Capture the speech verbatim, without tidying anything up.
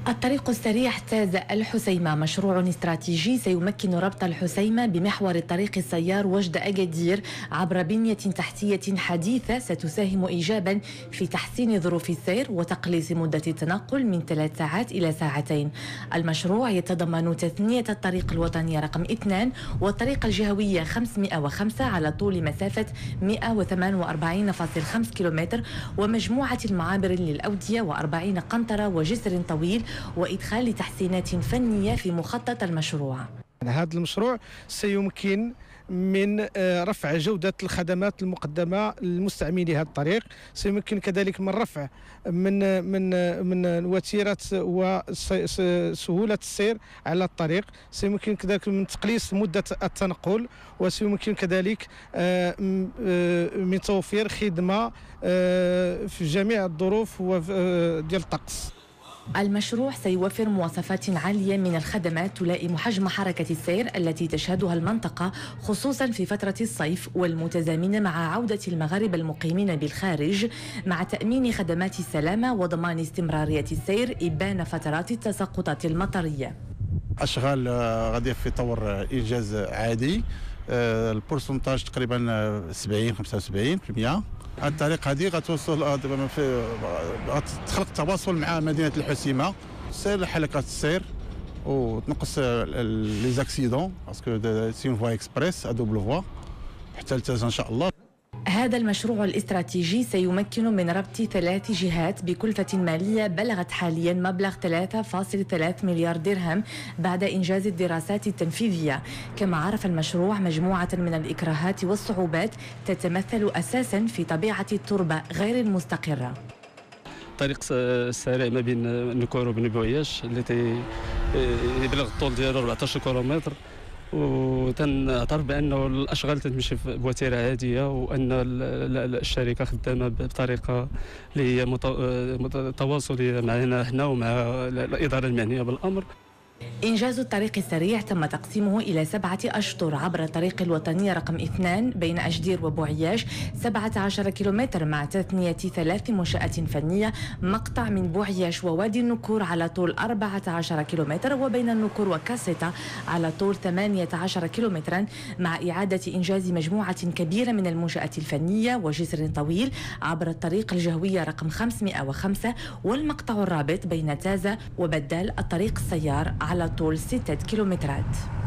الطريق السريع تاز الحسيمة مشروع استراتيجي سيمكن ربط الحسيمة بمحور الطريق السيار وجد أكادير عبر بنية تحتية حديثة ستساهم إيجابا في تحسين ظروف السير وتقليص مدة التنقل من ثلاث ساعات إلى ساعتين. المشروع يتضمن تثنية الطريق الوطني رقم اثنان والطريق الجهوية خمسمئة وخمسة على طول مسافة مئة وثمانية وأربعين فاصلة خمسة كيلومتر ومجموعة المعابر للأودية وأربعين قنطرة وجسر طويل وإدخال تحسينات فنية في مخطط المشروع. هذا المشروع سيمكن من رفع جودة الخدمات المقدمة للمستعملي هذا الطريق، سيمكن كذلك من رفع من من من وتيرة وسهولة السير على الطريق، سيمكن كذلك من تقليص مدة التنقل، وسيمكن كذلك من توفير خدمة في جميع الظروف ديال الطقس. المشروع سيوفر مواصفات عالية من الخدمات تلائم حجم حركة السير التي تشهدها المنطقة خصوصا في فترة الصيف والمتزامنة مع عودة المغاربة المقيمين بالخارج، مع تأمين خدمات السلامة وضمان استمرارية السير إبان فترات التساقطات المطرية. أشغال غادية في طور إنجاز عادي، البورسنتاج تقريبا سبعين خمسة وسبعين بالمئة. الطريق هذه غتوصل غتخلق تواصل مع مدينه الحسيمه، سير حلقات السير وتنقص لي زاكسيدون باسكو سي اون فوا اكسبريس ا دوبل فوا حتى لتازا ان شاء الله. هذا المشروع الاستراتيجي سيمكن من ربط ثلاث جهات بكلفة مالية بلغت حاليا مبلغ ثلاثة فاصلة ثلاثة مليار درهم بعد إنجاز الدراسات التنفيذية. كما عرف المشروع مجموعة من الإكراهات والصعوبات تتمثل أساسا في طبيعة التربة غير المستقرة. الطريق السريع ما بين نكور وبن بوعياش التي يبلغ الطول ديالو أربعطاش كيلومتر، وتنعترف بانه الاشغال تتمشي بوتيره عاديه وان الشركه خدامه بطريقه اللي هي تواصليه معنا احنا ومع الاداره المعنيه بالامر. إنجاز الطريق السريع تم تقسيمه إلى سبعة أشطر عبر الطريق الوطني رقم اثنان بين أجدير وبوعياش سبعة عشر كيلومتر مع تثنية ثلاث منشآت فنية، مقطع من بوعياش ووادي النكور على طول أربعة عشر كيلومتر وبين النكور وكاسيتا على طول ثمانية عشر كيلومترا، مع إعادة إنجاز مجموعة كبيرة من المنشآت الفنية وجسر طويل عبر الطريق الجهوية رقم خمسمئة وخمسة والمقطع الرابط بين تازا وبدال الطريق السيار على طول ستة كيلومترات.